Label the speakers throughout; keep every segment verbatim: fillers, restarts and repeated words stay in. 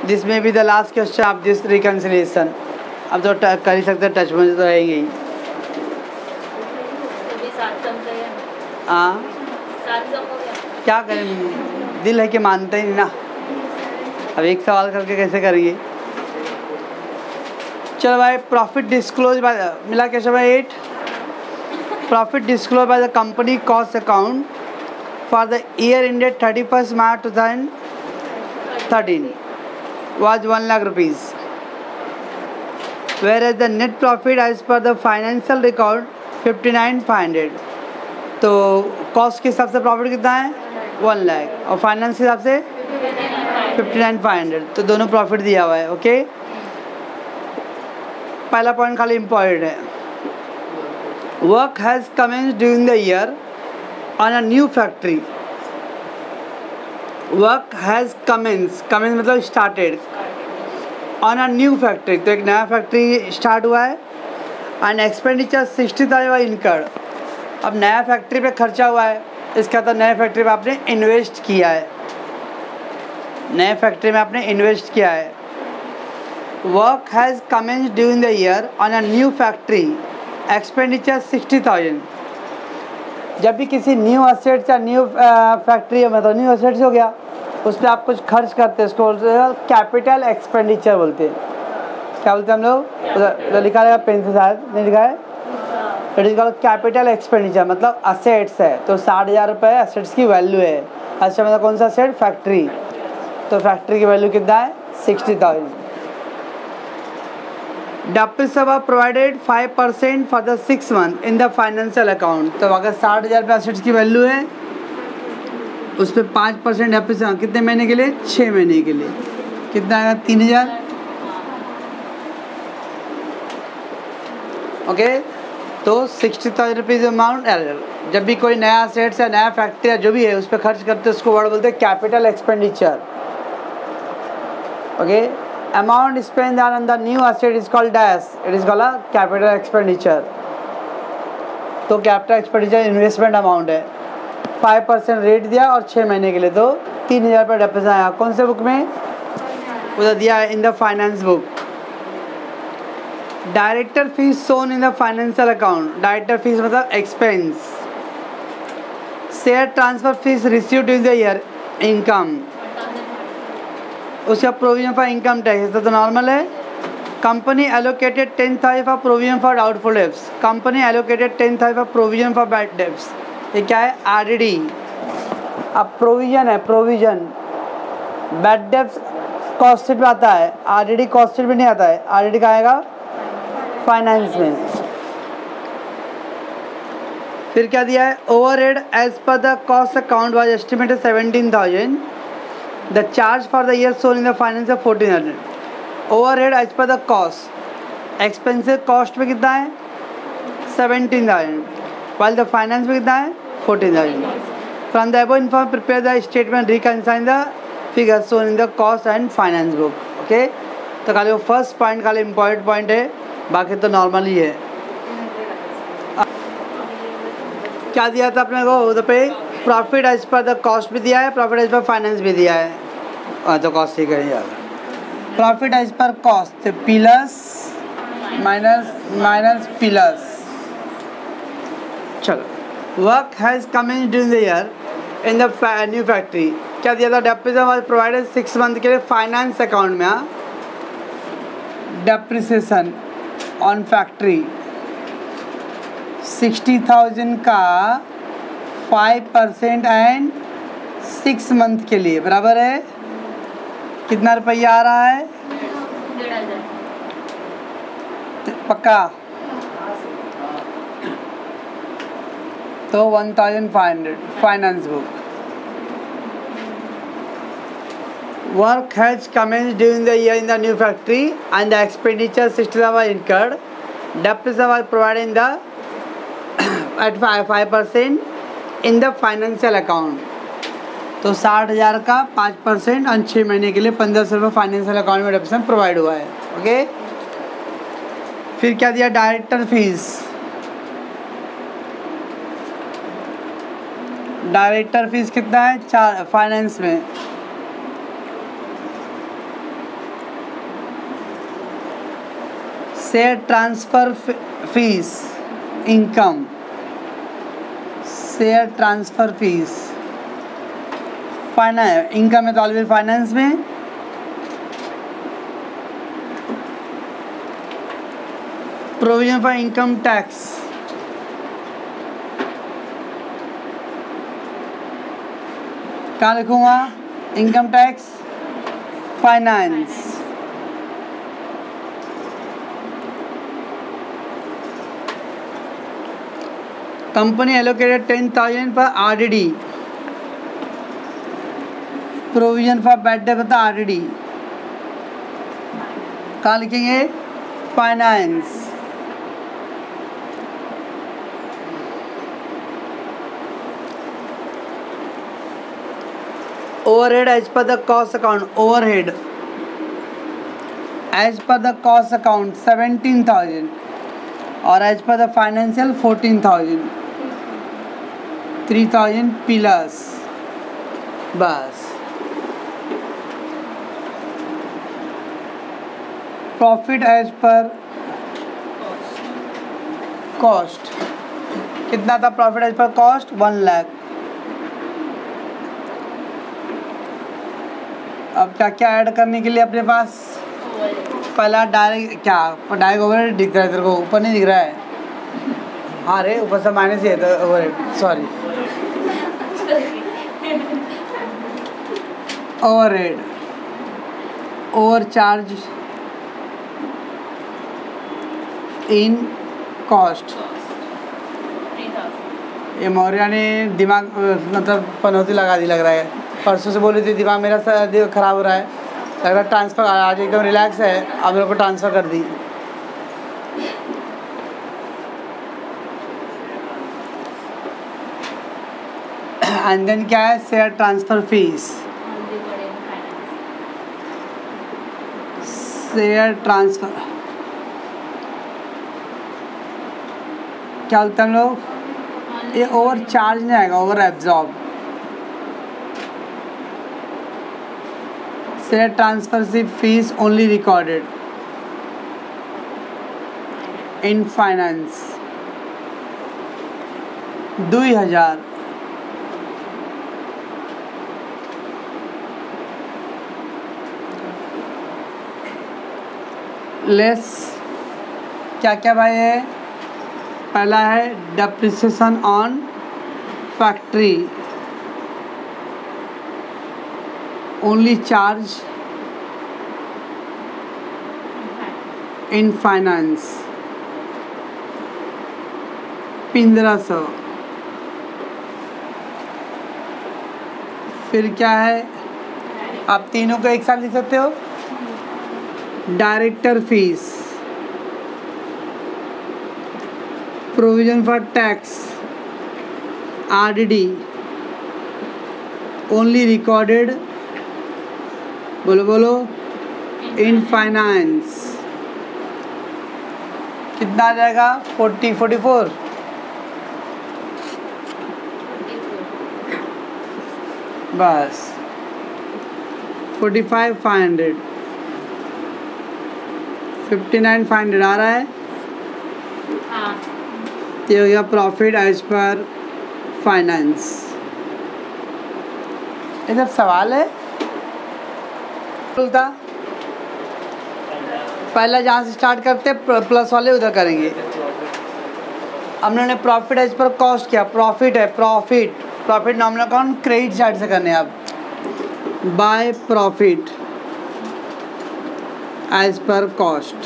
Speaker 1: This में भी the last question of this reconciliation. अब तो कर ही सकते, टच में तो रहेंगे ही। हाँ क्या करें, दिल है कि मानते ही नहीं ना। अब एक सवाल करके कैसे करेंगे। चलो भाई, प्रॉफिट डिस्क्लोज बाय मिला कैसे भाई एट। Profit disclose by the company cost account for the year ended thirty-first March twenty thirteen was one lakh rupees, whereas the net profit as per the financial record fifty-nine five hundred। तो cost के हिसाब से profit कितना है one lakh और finance के हिसाब से फिफ्टी नाइन फाइव हंड्रेड। तो दोनों प्रॉफिट दिया हुआ है। ओके, पहला पॉइंट खाली इम्पॉर्टेंट है। Work has commenced during the year on a new factory. Work has commence commence मतलब started on a new factory. तो एक नया फैक्ट्री स्टार्ट हुआ है। And expenditure sixty thousand incurred. अब नया फैक्ट्री पे खर्चा हुआ है, इसका तो नए फैक्ट्री में आपने इन्वेस्ट किया है, नए फैक्ट्री में आपने इन्वेस्ट किया है। Work has commenced during the year on a new factory, expenditure sixty thousand. जब भी किसी न्यू असेट्स या न्यू फैक्ट्री मतलब न्यू असेट्स हो गया, उस पर आप कुछ खर्च करते हैं, उसको बोलते हैं कैपिटल एक्सपेंडिचर बोलते हैं। क्या बोलते हैं हम लोग, उधर लिखा रहेगा पेन से, शायद नहीं लिखा है। It is called capital expenditure, मतलब असेट्स है। तो साठ हज़ार रुपये असेट्स की वैल्यू है। अच्छा मतलब कौन सा असेट, फैक्ट्री। तो फैक्ट्री की वैल्यू कितना है sixty thousand. Depreciation provided five percent for the six month in the financial account. तो अगर साठ हज़ार रुपये असेट्स की वैल्यू है, उस पर पाँच परसेंट डेप्रिसिएशन कितने महीने के लिए, छः महीने के लिए। कितना आएगा, तीन हज़ार। ओके, तो सिक्सटी थाउजेंड रुपीज़ अमाउंट। जब भी कोई नया सेट्स या नया फैक्ट्री या जो भी है उस पर खर्च करते हैं, उसको वर्ड बोलते हैं capital expenditure. Okay, amount spend on the new asset is called dash, it is called capital expenditure. तो कैपिटल एक्सपेंडिचर इन्वेस्टमेंट अमाउंट है। फाइव परसेंट रेट दिया और छः महीने के लिए, तो तीन हज़ार रुपये डेप्रिसिएशन आया। कौन से बुक में, उधर दिया है in the finance book. Director fees shown in the financial account. Director fees मतलब expense. Share transfer fees received in the year, income. उसका प्रोविजन फॉर इनकम टैक्स तो नॉर्मल है। Company allocated ten thousand for provision for doubtful debts. Company allocated ten thousand for provision for bad debts. ये क्या है, R D. अब provision है, provision. Bad debts cost sheet में आता है, आर डी कॉस्ट शीट में नहीं आता है। आर डी का आएगा फाइनेंस में। फिर क्या दिया है, overhead as per the cost account was estimated seventeen thousand. The charge for the year shown in the finance है fourteen hundred. Overhead as per the cost, expensive cost में कितना है seventeen thousand, while the finance में कितना है fourteen thousand. From the above inform prepare the statement reconcile the figure shown in the cost and finance book. Okay, तो खाली वो first point खाली इम्पॉर्टेंट पॉइंट है, बाकी तो नॉर्मल ही है। क्या दिया था अपने को उधर पे, profit as per the cost भी दिया है, प्रॉफिट एज पर फाइनेंस भी दिया है। हाँ तो कॉस्ट ही करेंगे। Profit as per cost plus minus minus plus. चलो, work has commenced during the year in the new factory. क्या दिया था, depreciation was provided six month के लिए फाइनेंस अकाउंट में। हाँ, depreciation on factory sixty thousand का five percent and six month के लिए बराबर है कितना रुपया आ रहा है, पक्का तो one thousand five hundred. Finance book. Work has commenced during the year in the new factory and the expenditure sixty thousand were incurred. Depreciation was provided in the at five percent in the financial account. तो साठ हज़ार का पाँच percent और छः महीने के लिए पंद्रह सौ रुपये फाइनेंशियल अकाउंट में डेप्रिसिएशन प्रोवाइड हुआ है। ओके, फिर क्या दिया, डायरेक्टर फीस। डायरेक्टर फीस कितना है, चार फाइनेंस में share transfer fees income, share transfer fees finance, income है तो ऑलवेज फाइनेंस में, प्रोविजन फॉर इनकम टैक्स, कहाँ लिखूँगा? Income tax finance. Company allocated ten thousand पर R D D, provision for bad debt बता आर डी डी, कहाँ लिखेंगे? Finance. Overhead as per the cost account, overhead as per the cost account seventeen thousand और as per the financial fourteen thousand, three thousand plus. बस profit as per cost कितना था? Profit as per cost one lakh. अब क्या क्या add करने के लिए अपने पास? पहला डायरेक्ट, क्या डायरेक्ट ओवरहेड दिख रहा है तेरे को? ऊपर नहीं दिख रहा है? हाँ रे, ऊपर से माइनस ही है तो overhead, sorry. Overhead, over charge in cost. ये मौर्या ने दिमाग मतलब पनौती लगा दी लग रहा है, परसों से बोल रही थी दिमाग मेरा ख़राब हो रहा है, लग रहा है ट्रांसफ़र आज एकदम रिलैक्स है, अब मेरे को ट्रांसफ़र कर दी। एंड देन क्या है? Share transfer fees, share transfer क्या बोलते हैं हम लोग? ये ओवर चार्ज नहीं आएगा, ओवर एब्जॉर्ब। शेयर ट्रांसफर सी fees only recorded in finance दो हजार। लेस क्या क्या भाई है? पहला है depreciation on factory only charge in finance पंद्रह सौ। फिर क्या है? आप तीनों को एक साथ लिख सकते हो। Director fees, provision for tax, R D D only recorded, बोलो बोलो, इन फाइनेंस। कितना आ जाएगा? फोर्टी फोर्टी फोर बस, forty five five hundred, fifty nine five hundred आ रहा है। हाँ। ये हो गया प्रॉफिट एज पर फाइनेंस। ये सब सवाल है बोलता। पहला जहाँ से स्टार्ट करते प्लस वाले उधर करेंगे। हमने प्रॉफिट एज पर कॉस्ट किया, प्रॉफिट है, profit profit nominal account credit side से करने हैं। अब by profit as per cost,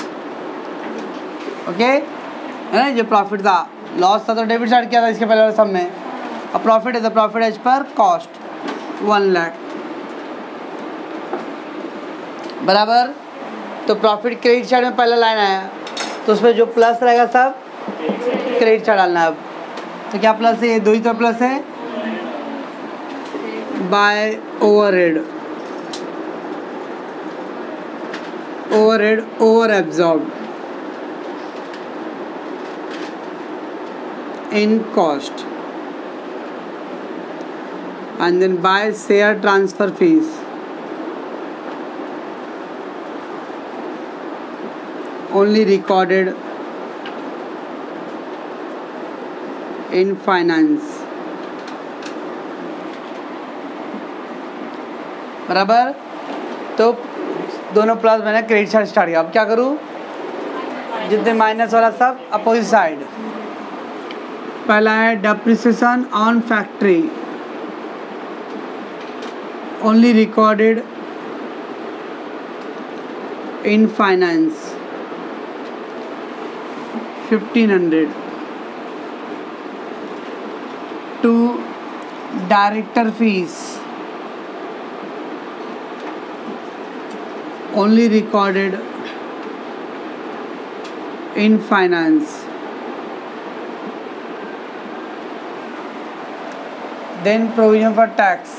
Speaker 1: okay है ना। जो प्रॉफिट था, लॉस था तो डेबिट साइड किया था इसके पहले वाले सब में। अब प्रॉफिट है तो profit as per cost one lakh बराबर। तो प्रॉफिट क्रेडिट साइड में पहला लाइन आया तो उसमें जो प्लस रहेगा सब क्रेडिट साइड डालना है। अब तो क्या प्लस है? ये दो ही तो प्लस है। By overhead, overhead over absorb in cost and then by share transfer fees only recorded in finance। बराबर। तो दोनों प्लस मैंने क्रेडिट साइड स्टार्ट किया। अब क्या करूँ, जितने माइनस वाला सब अपोजिट साइड। पहला है depreciation on factory, only recorded in finance fifteen hundred. To director fees, only recorded in finance। Then provision for tax,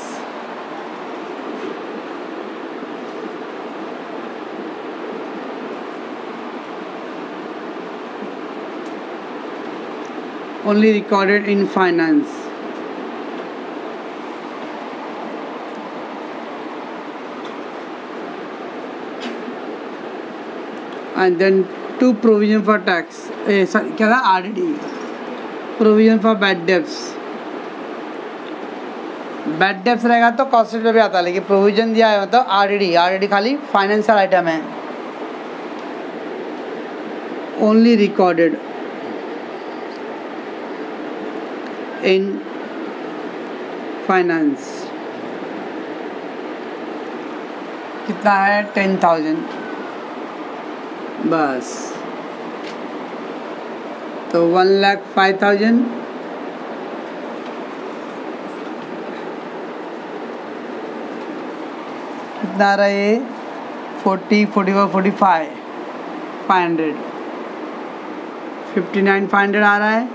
Speaker 1: only recorded in finance। And then two provision for tax, eh, sorry, क्या था, R D, provision for bad debts. Bad debts रहेगा तो cost पे भी आता है, लेकिन provision दिया है मतलब आर डी। आर डी खाली फाइनेंशियल आइटम है। Only recorded in finance. कितना है, टेन थाउजेंड बस। तो वन लाख फाइव थाउजेंड कितना आ रहा है ये, forty forty four forty five five hundred fifty nine five hundred आ रहा है।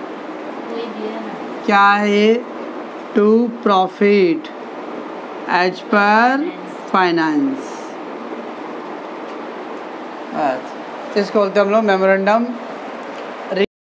Speaker 1: क्या है ये, to profit as per finance. इसको बोलते हैं हम लोग मेमोरेंडम